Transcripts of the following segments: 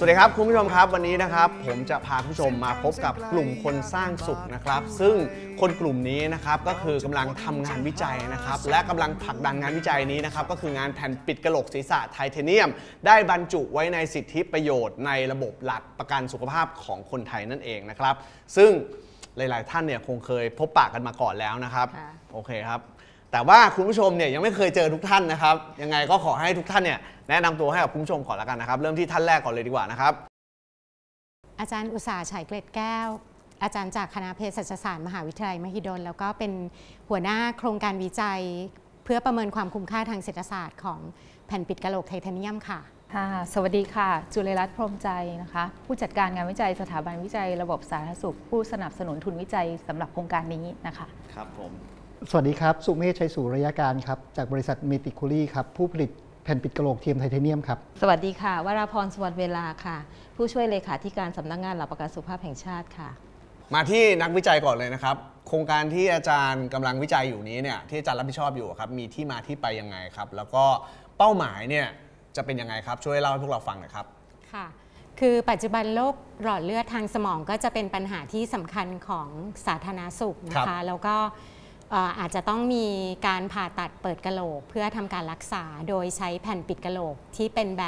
สวัสดีครับคุณผู้ชมครับวันนี้นะครับผมจะพาคุณผู้ชมมาพบกับกลุ่มคนสร้างสุขนะครับซึ่งคนกลุ่มนี้นะครับก็คือกำลังทำงานวิจัยนะครับและกำลังผลักดันงานวิจัยนี้นะครับก็คืองานแผ่นปิดกะโหลกศีรษะไทเทเนียมได้บรรจุไว้ในสิทธิประโยชน์ในระบบหลักประกันสุขภาพของคนไทยนั่นเองนะครับซึ่งหลายๆท่านเนี่ยคงเคยพบปะกันมาก่อนแล้วนะครับโอเคครับแต่ว่าคุณผู้ชมเนี่ยยังไม่เคยเจอทุกท่านนะครับยังไงก็ขอให้ทุกท่านเนี่ยแนะนำตัวให้กับคุณผู้ชมก่อนแล้วกันนะครับเริ่มที่ท่านแรกก่อนเลยดีกว่านะครับอาจารย์อุตสาหฉายเกล็ดแก้วอาจารย์จากคณะเภสัชศาสตร์มหาวิทยาลัยมหิดลแล้วก็เป็นหัวหน้าโครงการวิจัยเพื่อประเมินความคุ้มค่าทางเศรษฐศาสตร์ของแผ่นปิดกะโหลกไทเทเนียมค่ะสวัสดีค่ะจุลรัตน์พรหมใจนะคะผู้จัดการงานวิจัยสถาบันวิจัยระบบสาธารณสุขผู้สนับสนุนทุนวิจัยสำหรับโครงการนี้นะคะครับผมสวัสดีครับสุเมธชัยสุริยการครับจากบริษัทเมติคูลี่ครับผู้ผลิตแผ่นปิดกะโหลกเทียมไทเทเนียมครับสวัสดีค่ะวราพรสวัสดิ์เวลาค่ะผู้ช่วยเลขาธิการสำนักงานหลักประกันสุขภาพแห่งชาติค่ะมาที่นักวิจัยก่อนเลยนะครับโครงการที่อาจารย์กำลังวิจัยอยู่นี้เนี่ยที่อาจารย์รับผิดชอบอยู่ครับมีที่มาที่ไปยังไงครับแล้วก็เป้าหมายเนี่ยจะเป็นยังไงครับช่วยเล่าให้พวกเราฟังหน่อยครับค่ะคือปัจจุบันโรคหลอดเลือดทางสมองก็จะเป็นปัญหาที่สำคัญของสาธารณสุขนะคะแล้วก็อาจจะต้องมีการผ่าตัดเปิดกะโหลกเพื่อทำการรักษาโดยใช้แผ่นปิดกะโหลกที่เป็นแบบ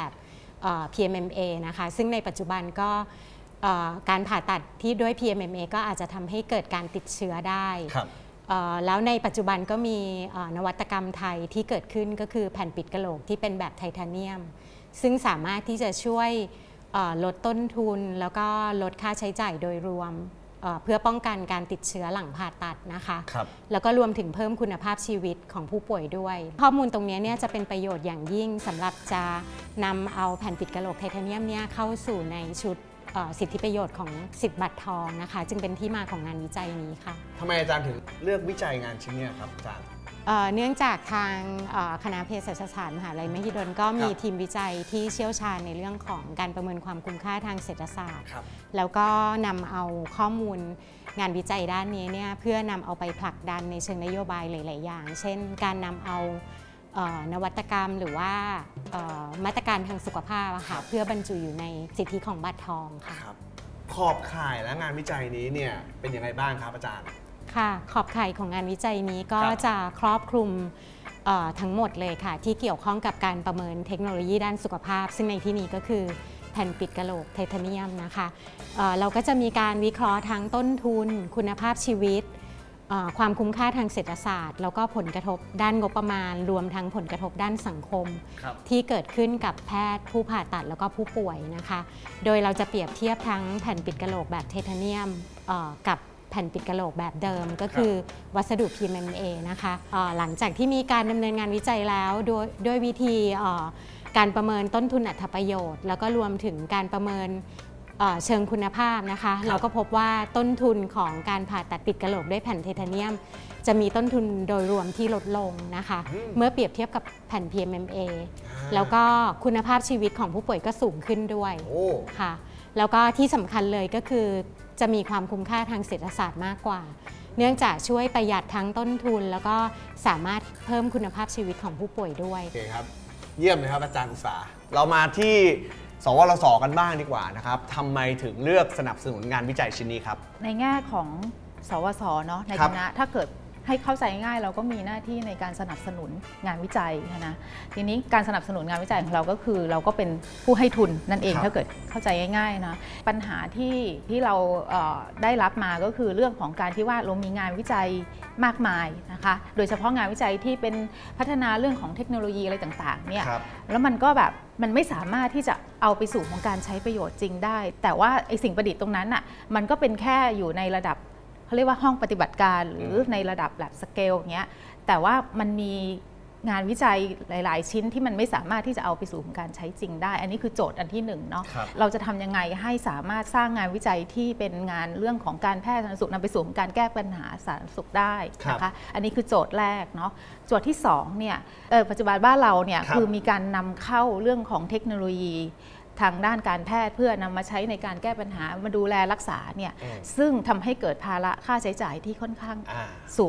PMMA นะคะซึ่งในปัจจุบันก็การผ่าตัดที่ด้วย PMMA ก็อาจจะทำให้เกิดการติดเชื้อได้แล้วในปัจจุบันก็มีนวัตกรรมไทยที่เกิดขึ้นก็คือแผ่นปิดกะโหลกที่เป็นแบบไทเทเนียมซึ่งสามารถที่จะช่วยลดต้นทุนแล้วก็ลดค่าใช้จ่ายโดยรวมเพื่อป้องกันการติดเชื้อหลังผ่าตัดนะคะแล้วก็รวมถึงเพิ่มคุณภาพชีวิตของผู้ป่วยด้วยข้อมูลตรงนี้เนี่ยจะเป็นประโยชน์อย่างยิ่งสำหรับจะนำเอาแผ่นปิดกะโหลกไทเทเนียมเนี่ยเข้าสู่ในชุดสิทธิประโยชน์ของสิทธิ์บัตรทองนะคะจึงเป็นที่มาของงานวิจัยนี้ค่ะทำไมอาจารย์ถึงเลือกวิจัยงานชิ้นนี้ครับอาจารย์เนื่องจากทางคณะเภสัชศาสตร์มหาวิทยาลัยมหิดลก็มีทีมวิจัยที่เชี่ยวชาญในเรื่องของการประเมินความคุ้มค่าทางเศรษฐศาสตร์แล้วก็นำเอาข้อมูลงานวิจัยด้านนี้เนี่ยเพื่อนำเอาไปผลักดันในเชิงนโยบายหลายๆอย่างเช่นการนำเอานวัตกรรมหรือว่ามาตรการทางสุขภาพค่ะเพื่อบรรจุอยู่ในสิทธิของบัตรทองค่ะขอบข่ายและงานวิจัยนี้เนี่ยเป็นยังไงบ้างครับอาจารย์ค่ะขอบข่ายของงานวิจัยนี้ก็จะครอบคลุมทั้งหมดเลยค่ะที่เกี่ยวข้องกับการประเมินเทคโนโลยีด้านสุขภาพซึ่งในที่นี้ก็คือแผ่นปิดกะโหลกไทเทเนียมนะคะเราก็จะมีการวิเคราะห์ทั้งต้นทุนคุณภาพชีวิตความคุ้มค่าทางเศรษฐศาสตร์แล้วก็ผลกระทบด้านงบประมาณรวมทั้งผลกระทบด้านสังคมที่เกิดขึ้นกับแพทย์ผู้ผ่าตัดแล้วก็ผู้ป่วยนะคะโดยเราจะเปรียบเทียบทั้งแผ่นปิดกะโหลกแบบไทเทเนียมกับแผ่นปิดกะโหลกแบบเดิมก็คือวัสดุ PMMA นะคะหลังจากที่มีการดำเนินงานวิจัยแล้วด้วยวิธีการประเมินต้นทุนอรรถประโยชน์แล้วก็รวมถึงการประเมินเชิงคุณภาพนะคะเราก็พบว่าต้นทุนของการผ่าตัดปิดกะโหลกด้วยแผ่นไทเทเนียมจะมีต้นทุนโดยรวมที่ลดลงนะคะเมื่อเปรียบเทียบกับแผ่น PMMA แล้วก็คุณภาพชีวิตของผู้ป่วยก็สูงขึ้นด้วยค่ะแล้วก็ที่สำคัญเลยก็คือจะมีความคุ้มค่าทางเศรษฐศาสตร์มากกว่าเนื่องจากช่วยประหยัดทั้งต้นทุนแล้วก็สามารถเพิ่มคุณภาพชีวิตของผู้ป่วยด้วยโอเคครับเยี่ยมเลยครับอาจารย์อุตสาหเรามาที่สวรสกันบ้างดีกว่านะครับทำไมถึงเลือกสนับสนุนงานวิจัยชิ้นนี้ครับในแง่ของสวสเนาะในคณะถ้าเกิดให้เข้าใจง่ายเราก็มีหน้าที่ในการสนับสนุนงานวิจัยนะทีนี้การสนับสนุนงานวิจัยของเราก็คือเราก็เป็นผู้ให้ทุนนั่นเองถ้าเกิดเข้าใจง่ายๆนะปัญหาที่เราได้รับมาก็คือเรื่องของการที่ว่าเรามีงานวิจัยมากมายนะคะโดยเฉพาะงานวิจัยที่เป็นพัฒนาเรื่องของเทคโนโลยีอะไรต่างๆเนี่ยแล้วมันก็แบบมันไม่สามารถที่จะเอาไปสู่ของการใช้ประโยชน์จริงได้แต่ว่าไอ้สิ่งประดิษฐ์ตรงนั้นอ่ะมันก็เป็นแค่อยู่ในระดับเขาเรียกว่าห้องปฏิบัติการหรือในระดับแบบสเกลอย่างเงี้ยแต่ว่ามันมีงานวิจัยหลายๆชิ้นที่มันไม่สามารถที่จะเอาไปสู่การใช้จริงได้อันนี้คือโจทย์อันที่1เนาะเราจะทำยังไงให้สามารถสร้างงานวิจัยที่เป็นงานเรื่องของการแพทย์สาธารณสุขนำไปสู่การแก้ปัญหาสาธารณสุขได้นะคะอันนี้คือโจทย์แรกเนาะโจทย์ที่2เนี่ยปัจจุบันบ้านเราเนี่ยคือมีการนำเข้าเรื่องของเทคโนโลยีทางด้านการแพทย์เพื่อนำมาใช้ในการแก้ปัญหามาดูแลรักษาเนี่ยซึ่งทำให้เกิดภาระค่าใช้จ่ายที่ค่อนข้างสูง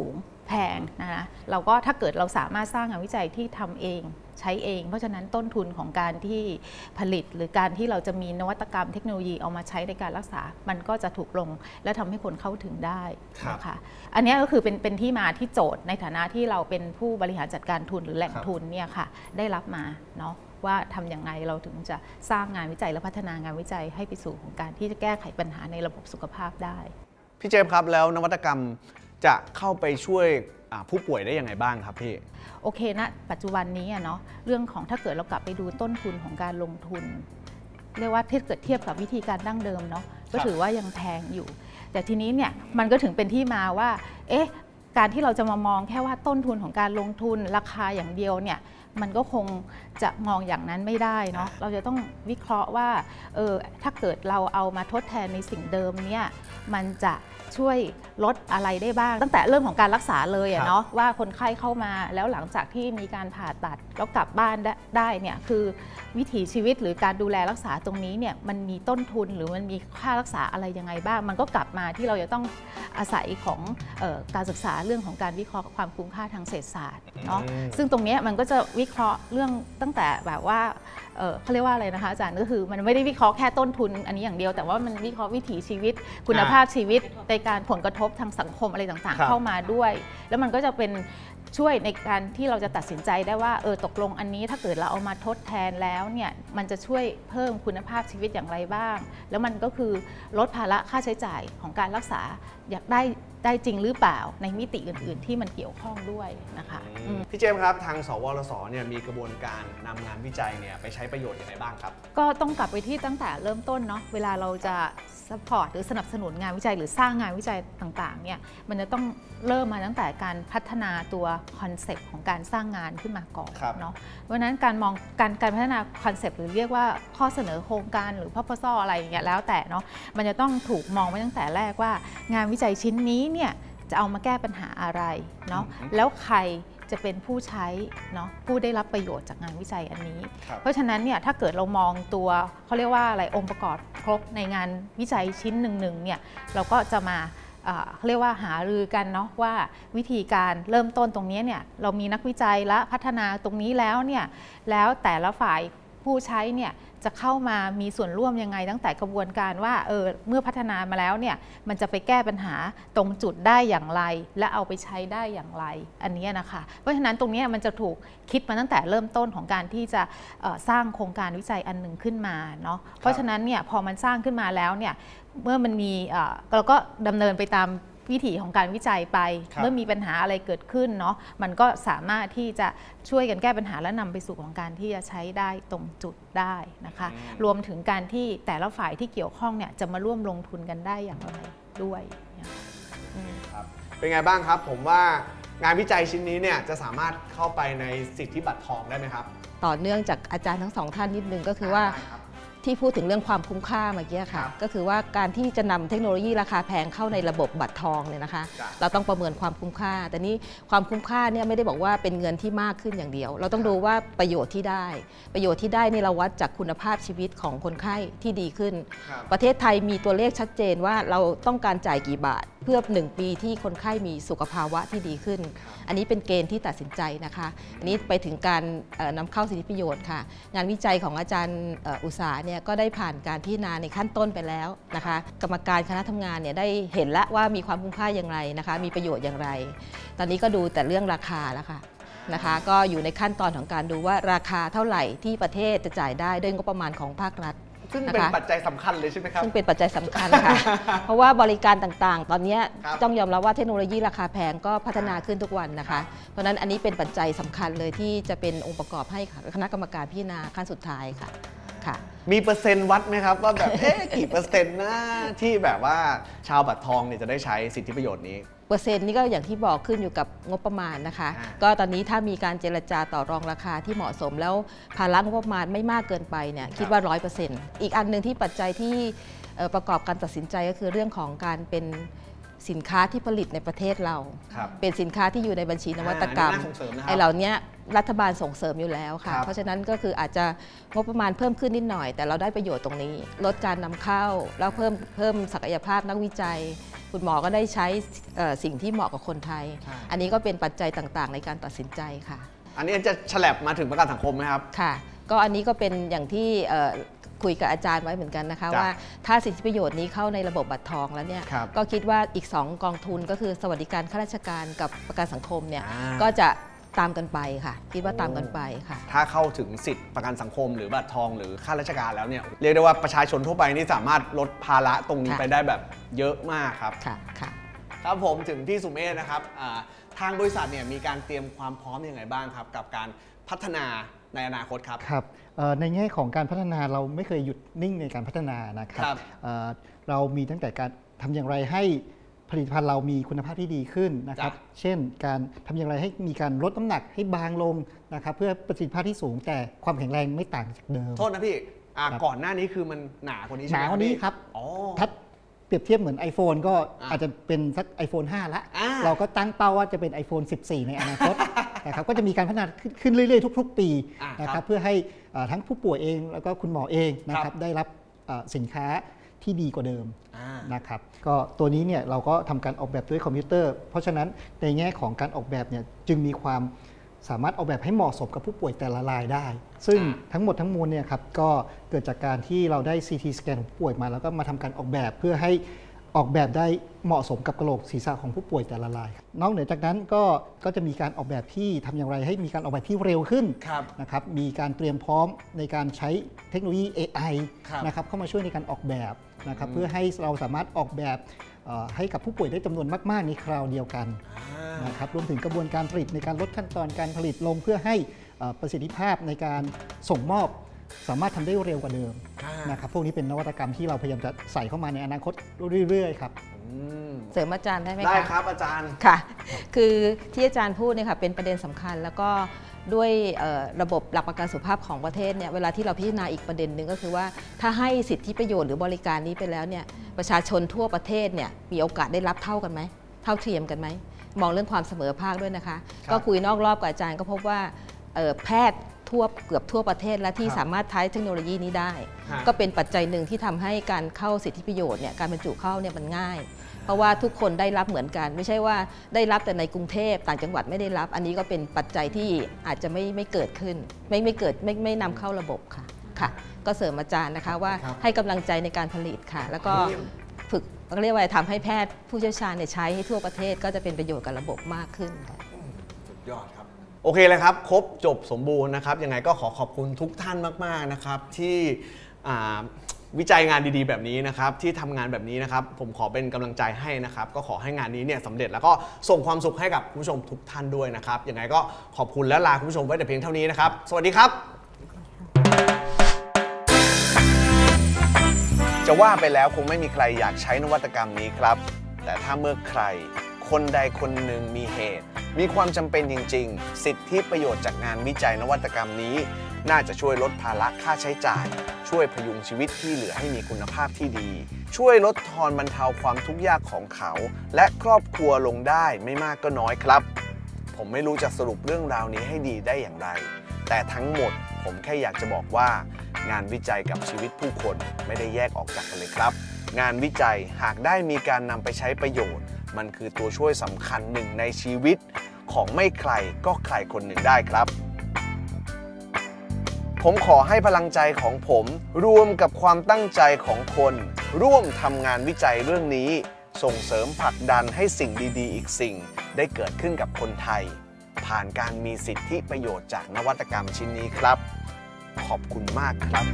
แพงนะเราก็ถ้าเกิดเราสามารถสร้างงานวิจัยที่ทำเองใช้เองเพราะฉะนั้นต้นทุนของการที่ผลิตหรือการที่เราจะมีนวัตกรรมเทคโนโลยีเอามาใช้ในการรักษามันก็จะถูกลงและทำให้คนเข้าถึงได้นะคะอันนี้ก็คือเป็นที่มาที่โจทย์ในฐานะที่เราเป็นผู้บริหารจัดการทุนหรือแหล่งทุนเนี่ยค่ะได้รับมาเนาะว่าทำอย่างไรเราถึงจะสร้างงานวิจัยและพัฒนางานวิจัยให้ไปสู่ของการที่จะแก้ไขปัญหาในระบบสุขภาพได้พี่เจมส์ครับแล้วนวัตกรรมจะเข้าไปช่วยผู้ป่วยได้ยังไงบ้างครับพี่โอเคนะปัจจุบันนี้เนาะเรื่องของถ้าเกิดเรากลับไปดูต้นทุนของการลงทุนเรียกว่าถ้าเกิดเทียบกับวิธีการดั้งเดิมเนาะก็ถือว่ายังแพงอยู่แต่ทีนี้เนี่ยมันก็ถึงเป็นที่มาว่าการที่เราจะมามองแค่ว่าต้นทุนของการลงทุนราคาอย่างเดียวเนี่ยมันก็คงจะมองอย่างนั้นไม่ได้เนาะเราจะต้องวิเคราะห์ว่าถ้าเกิดเราเอามาทดแทนในสิ่งเดิมเนี่ยมันจะช่วยลดอะไรได้บ้างตั้งแต่เรื่องของการรักษาเลยเนาะว่าคนไข้เข้ามาแล้วหลังจากที่มีการผ่าตัดแล้วกลับบ้านได้เนี่ยคือวิถีชีวิตหรือการดูแลรักษาตรงนี้เนี่ยมันมีต้นทุนหรือมันมีค่ารักษาอะไรยังไงบ้างมันก็กลับมาที่เราจะต้องอาศัยของการศึกษาเรื่องของการวิเคราะห์ความคุ้มค่าทางเศรษฐศาสตร์เนาะซึ่งตรงนี้มันก็จะวิเคราะห์เรื่องตั้งแต่แบบว่าเขาเรียกว่าอะไรนะคะอาจารย์ก็คือมันไม่ได้วิเคราะห์แค่ต้นทุนอันนี้อย่างเดียวแต่ว่ามันวิเคราะห์วิถีชีวิตคุณภาพชีวิตในการผลกระทบทางสังคมอะไรต่างๆเข้ามาด้วยแล้วมันก็จะเป็นช่วยในการที่เราจะตัดสินใจได้ว่าตกลงอันนี้ถ้าเกิดเราเอามาทดแทนแล้วเนี่ยมันจะช่วยเพิ่มคุณภาพชีวิตอย่างไรบ้างแล้วมันก็คือลดภาระค่าใช้จ่ายของการรักษาอยากได้จริงหรือเปล่าในมิติอื่นๆที่มันเกี่ยวข้องด้วยนะคะพี่เจมส์ครับทางสวรสเนี่ยมีกระบวนการนำงานวิจัยเนี่ยไปใช้ประโยชน์อย่างไรบ้างครับก็ต้องกลับไปที่ตั้งแต่เริ่มต้นเนาะเวลาเราจะซัพพอร์ตหรือสนับสนุนงานวิจัยหรือสร้างงานวิจัยต่างๆเนี่ยมันจะต้องเริ่มมาตั้งแต่การพัฒนาตัวคอนเซปต์ของการสร้างงานขึ้นมาก่อนเนาะเพราะฉะนั้นการมองการพัฒนาคอนเซปต์หรือเรียกว่าข้อเสนอโครงการหรือ proposal อะไรอย่างเงี้ยแล้วแต่เนาะมันจะต้องถูกมองไว้ตั้งแต่แรกว่างานวิจัยชิ้นนี้เนี่ยจะเอามาแก้ปัญหาอะไรเนาะแล้วใครจะเป็นผู้ใช้เนาะผู้ได้รับประโยชน์จากงานวิจัยอันนี้เพราะฉะนั้นเนี่ยถ้าเกิดเรามองตัวเขาเรียกว่าอะไรองค์ประกอบครบในงานวิจัยชิ้นหนึ่งเนี่ยเราก็จะมาเขาเรียกว่าหารือกันเนาะว่าวิธีการเริ่มต้นตรงนี้เนี่ยเรามีนักวิจัยและพัฒนาตรงนี้แล้วเนี่ยแล้วแต่ละฝ่ายผู้ใช้เนี่ยจะเข้ามามีส่วนร่วมยังไงตั้งแต่กระบวนการว่าเมื่อพัฒนามาแล้วเนี่ยมันจะไปแก้ปัญหาตรงจุดได้อย่างไรและเอาไปใช้ได้อย่างไรอันนี้นะคะเพราะฉะนั้นตรงนี้มันจะถูกคิดมาตั้งแต่เริ่มต้นของการที่จะสร้างโครงการวิจัยอันหนึ่งขึ้นมาเนาะเพราะฉะนั้นเนี่ยพอมันสร้างขึ้นมาแล้วเนี่ยเมื่อมันมีเราก็ดำเนินไปตามวิถีของการวิจัยไปเมื่อมีปัญหาอะไรเกิดขึ้นเนาะมันก็สามารถที่จะช่วยกันแก้ปัญหาและนำไปสู่ของการที่จะใช้ได้ตรงจุดได้นะคะรวมถึงการที่แต่ละฝ่ายที่เกี่ยวข้องเนี่ยจะมาร่วมลงทุนกันได้อย่างไรด้วยเป็นไงบ้างครับผมว่างานวิจัยชิ้นนี้เนี่ยจะสามารถเข้าไปในสิทธิบัตรทองได้ไหมครับต่อเนื่องจากอาจารย์ทั้งสองท่านนิดนึงก็คือว่าที่พูดถึงเรื่องความคุ้มค่าเมื่อกี้ค่ะก็คือว่าการที่จะนำเทคโนโลยีราคาแพงเข้าในระบบบัตรทองเนี่ยนะคะเราต้องประเมินความคุ้มค่าแต่นี้ความคุ้มค่าเนี่ยไม่ได้บอกว่าเป็นเงินที่มากขึ้นอย่างเดียวเราต้องดูว่าประโยชน์ที่ได้นี่เราวัดจากคุณภาพชีวิตของคนไข้ที่ดีขึ้นประเทศไทยมีตัวเลขชัดเจนว่าเราต้องการจ่ายกี่บาทเพื่อ1 ปีที่คนไข้มีสุขภาวะที่ดีขึ้นอันนี้เป็นเกณฑ์ที่ตัดสินใจนะคะอันนี้ไปถึงการนำเข้าสิทธิประโยชน์ค่ะงานวิจัยของอาจารย์อุษาเนี่ยก็ได้ผ่านการพิจารณาในขั้นต้นไปแล้วนะคะกรรมการคณะทำงานเนี่ยได้เห็นแล้วว่ามีความคุ้มค่าอย่างไรนะคะมีประโยชน์อย่างไรตอนนี้ก็ดูแต่เรื่องราคาแล้วค่ะนะคะก็อยู่ในขั้นตอนของการดูว่าราคาเท่าไหร่ที่ประเทศจะจ่ายได้ด้วยงบประมาณของภาครัฐซึ่งเป็นปัจจัยสำคัญเลยใช่ไหมครับซึ่งเป็นปัจจัยสำคัญค่ะ เพราะว่าบริการต่างๆตอนนี้ต้องยอมรับว่าเทคโนโลยีราคาแพงก็พัฒนาขึ้นทุกวันนะคะเพราะฉะนั้นอันนี้เป็นปัจจัยสำคัญเลยที่จะเป็นองค์ประกอบให้คณะกรรมการพิจารณาขั้นสุดท้ายค่ะมีเปอร์เซ็นต์วัดไหมครับว่าแบบกี่เปอร์เซ็นต์นะที่แบบว่าชาวบัตรทองเนี่ยจะได้ใช้สิทธิประโยชน์นี้เปอร์เซ็นต์นี่ก็อย่างที่บอกขึ้นอยู่กับงบประมาณนะคะก็ตอนนี้ถ้ามีการเจรจาต่อรองราคาที่เหมาะสมแล้วภาระงบประมาณไม่มากเกินไปเนี่ยคิดว่า 100% อีกอันหนึ่งที่ปัจจัยที่ประกอบการตัดสินใจก็คือเรื่องของการเป็นสินค้าที่ผลิตในประเทศเราเป็นสินค้าที่อยู่ในบัญชีนวัตกรรมไอ้เหล่านี้รัฐบาลส่งเสริมอยู่แล้วค่ะเพราะฉะนั้นก็คืออาจจะงบประมาณเพิ่มขึ้นนิดหน่อยแต่เราได้ประโยชน์ตรงนี้ลดการนำเข้าแล้วเพิ่มศักยภาพนักวิจัยคุณหมอก็ได้ใช้สิ่งที่เหมาะกับคนไทย อันนี้ก็เป็นปัจจัยต่างๆในการตัดสินใจค่ะอันนี้จะฉลับมาถึงประกันสังคมไหมครับค่ะก็อันนี้ก็เป็นอย่างที่คุยกับอาจารย์ไว้เหมือนกันนะคะว่าถ้าสิทธิประโยชน์นี้เข้าในระบบบัตรทองแล้วเนี่ยก็คิดว่าอีก2กองทุนก็คือสวัสดิการข้าราชการกับประกันสังคมเนี่ยก็จะตามกันไปค่ะคิดว่าตามกันไปค่ะถ้าเข้าถึงสิทธิประกันสังคมหรือบัตรทองหรือข้าราชการแล้วเนี่ยเรียกได้ว่าประชาชนทั่วไปนี่สามารถลดภาระตรงนี้ไปได้แบบเยอะมากครับค่ะครับผมถึงพี่สุเมธนะครับทางบริษัทเนี่ยมีการเตรียมความพร้อมยังไงบ้างครับกับการพัฒนาในอนาคตครับครับในแง่ของการพัฒนาเราไม่เคยหยุดนิ่งในการพัฒนานะครับเรามีตั้งแต่การทำอย่างไรให้ผลิตภัณฑ์เรามีคุณภาพที่ดีขึ้นนะครับเช่นการทำอย่างไรให้มีการลดน้ำหนักให้บางลงนะครับเพื่อประสิทธิภาพที่สูงแต่ความแข็งแรงไม่ต่างจากเดิมโทษนะพี่ก่อนหน้านี้คือมันหนากว่านี้ใช่ไหมหนากว่านี้ครับถ้าเปรียบเทียบเหมือน iPhone ก็อาจจะเป็นสัก iPhone 5 ละเราก็ตั้งเป้าว่าจะเป็น iPhone 14 ในอนาคตนะครับก็จะมีการพัฒนาขึ้นเรื่อยๆทุกๆปีนะครับเพื่อให้ทั้งผู้ป่วยเองแล้วก็คุณหมอเองนะครับได้รับสินค้าที่ดีกว่าเดิมนะครับก็ตัวนี้เนี่ยเราก็ทำการออกแบบด้วยคอมพิวเตอร์เพราะฉะนั้นในแง่ของการออกแบบเนี่ยจึงมีความสามารถออกแบบให้เหมาะสมกับผู้ป่วยแต่ละรายได้ซึ่งทั้งหมดทั้งมวลเนี่ยครับก็เกิดจากการที่เราได้ CT สแกนของผู้ป่วยมาแล้วก็มาทำการออกแบบเพื่อให้ออกแบบได้เหมาะสมกับกะโหลกศีรษะของผู้ป่วยแต่ละรายนอกเหนือจากนั้นก็จะมีการออกแบบที่ทำอย่างไรให้มีการออกแบบที่เร็วขึ้นนะครับมีการเตรียมพร้อมในการใช้เทคโนโลยี AI นะครับเข้ามาช่วยในการออกแบบนะครับเพื่อให้เราสามารถออกแบบให้กับผู้ป่วยได้จำนวนมากๆในคราวเดียวกันนะครับรวมถึงกระบวนการผลิตในการลดขั้นตอนการผลิตลงเพื่อให้ประสิทธิภาพในการส่งมอบสามารถทำได้เร็วกว่าเดิมนะครับพวกนี้เป็นนวัตกรรมที่เราพยายามจะใส่เข้ามาในอนาคตเรื่อยๆครับเสริมอาจารย์ได้ไหมคะได้ครับอาจารย์ค่ะคือที่อาจารย์พูดเนี่ยค่ะเป็นประเด็นสำคัญแล้วก็ด้วยระบบหลักประกันสุขภาพของประเทศเนี่ยเวลาที่เราพิจารณาอีกประเด็นหนึ่งก็คือว่าถ้าให้สิทธิประโยชน์หรือบริการนี้ไปแล้วเนี่ยประชาชนทั่วประเทศเนี่ยมีโอกาสได้รับเท่ากันไหมเท่าเทียมกันไหมมองเรื่องความเสมอภาคด้วยนะคะก็คุยนอกรอบกับอาจารย์ก็พบว่าแพทย์เกือบทั่วประเทศและที่สามารถใช้เทคโนโลยีนี้ได้ก็เป็นปัจจัยหนึ่งที่ทำให้การเข้าสิทธิประโยชน์เนี่ยการบรรจุเข้าเนี่ยมันง่ายเพราะว่าทุกคนได้รับเหมือนกันไม่ใช่ว่าได้รับแต่ในกรุงเทพต่างจังหวัดไม่ได้รับอันนี้ก็เป็นปัจจัยที่อาจจะไม่เกิดขึ้นไม่นำเข้าระบบค่ะก็เสริมอาจารย์นะคะว่าให้กำลังใจในการผลิตค่ะแล้วก็ฝึกเรียกว่าทำให้แพทย์ผู้เชี่ยวชาญใช้ให้ทั่วประเทศก็จะเป็นประโยชน์กับระบบมากขึ้นค่ะสุดยอดครับโอเคเลยครับครบจบสมบูรณ์นะครับยังไงก็ขอบคุณทุกท่านมากๆนะครับที่วิจัยงานดีๆแบบนี้นะครับที่ทำงานแบบนี้นะครับผมขอเป็นกำลังใจให้นะครับก็ขอให้งานนี้เนี่ยสำเร็จแล้วก็ส่งความสุขให้กับคุณผู้ชมทุกท่านด้วยนะครับยังไงก็ขอบคุณและลาคุณผู้ชมไว้แต่เพียงเท่านี้นะครับสวัสดีครับจะว่าไปแล้วคงไม่มีใครอยากใช้นวัตกรรมนี้ครับแต่ถ้าเมื่อใครคนใดคนหนึ่งมีเหตุมีความจำเป็นจริงๆสิทธิประโยชน์จากงานวิจัยนวัตกรรมนี้น่าจะช่วยลดภาระค่าใช้จ่ายช่วยพยุงชีวิตที่เหลือให้มีคุณภาพที่ดีช่วยลดทอนบรรเทาความทุกข์ยากของเขาและครอบครัวลงได้ไม่มากก็น้อยครับผมไม่รู้จะสรุปเรื่องราวนี้ให้ดีได้อย่างไรแต่ทั้งหมดผมแค่อยากจะบอกว่างานวิจัยกับชีวิตผู้คนไม่ได้แยกออกจากกันเลยครับงานวิจัยหากได้มีการนำไปใช้ประโยชน์มันคือตัวช่วยสำคัญหนึ่งในชีวิตของไม่ใครก็ใครคนหนึ่งได้ครับผมขอให้พลังใจของผมรวมกับความตั้งใจของคนร่วมทำงานวิจัยเรื่องนี้ส่งเสริมผลักดันให้สิ่งดีๆอีกสิ่งได้เกิดขึ้นกับคนไทยผ่านการมีสิทธิประโยชน์จากนวัตกรรมชิ้นนี้ครับขอบคุณมากครับ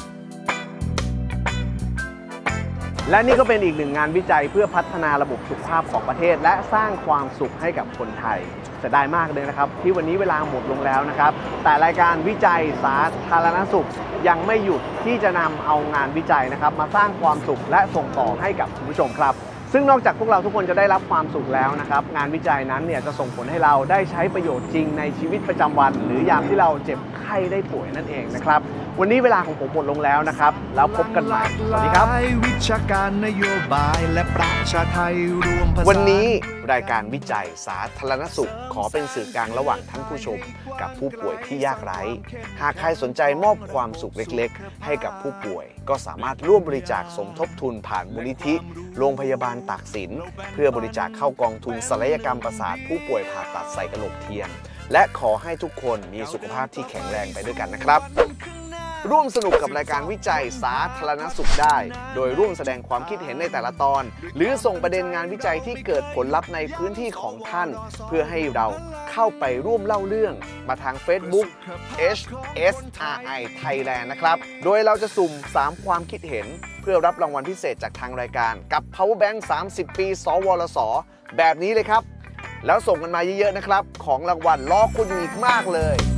และนี่ก็เป็นอีกหนึ่งงานวิจัยเพื่อพัฒนาระบบสุขภาพของประเทศและสร้างความสุขให้กับคนไทยเสียดายมากเลยนะครับที่วันนี้เวลาหมดลงแล้วนะครับแต่รายการวิจัยสาธารณสุขยังไม่หยุดที่จะนำเอางานวิจัยนะครับมาสร้างความสุขและส่งต่อให้กับคุณผู้ชมครับซึ่งนอกจากพวกเราทุกคนจะได้รับความสุขแล้วนะครับงานวิจัยนั้นเนี่ยจะส่งผลให้เราได้ใช้ประโยชน์จริงในชีวิตประจำวันหรือยามที่เราเจ็บไข้ไข้ได้ป่วยนั่นเองนะครับวันนี้เวลาของผมหมดลงแล้วนะครับแล้วพบกันใหม่สวัสดีครับวิชาการนโยบายและประชาไทยรวมวันนี้รายการวิจัยสาธารณสุขขอเป็นสื่อกลางระหว่างท่านผู้ชมกับผู้ป่วยที่ยากไร้หากใครสนใจมอบความสุขเล็กๆให้กับผู้ป่วยก็สามารถร่วมบริจาคสมทบทุนผ่านมูลนิธิโรงพยาบาลตากสินเพื่อบริจาคเข้ากองทุนศัลยกรรมประสาทผู้ป่วยผ่าตัดใส่กระโหลกเทียมและขอให้ทุกคนมีสุขภาพที่แข็งแรงไปด้วยกันนะครับร่วมสนุกกับรายการวิจัยสาธารณสุขได้โดยร่วมแสดงความคิดเห็นในแต่ละตอนหรือส่งประเด็นงานวิจัยที่เกิดผลลัพธ์ในพื้นที่ของท่านเพื่อให้เราเข้าไปร่วมเล่าเรื่องมาทาง Facebook HSRI Thailand นะครับโดยเราจะสุ่ม3ความคิดเห็นเพื่อรับรางวัลพิเศษจากทางรายการกับ Power Bank 30 ปีสวรสแบบนี้เลยครับแล้วส่งกันมาเยอะๆนะครับของรางวัลรอคุณอีกมากเลย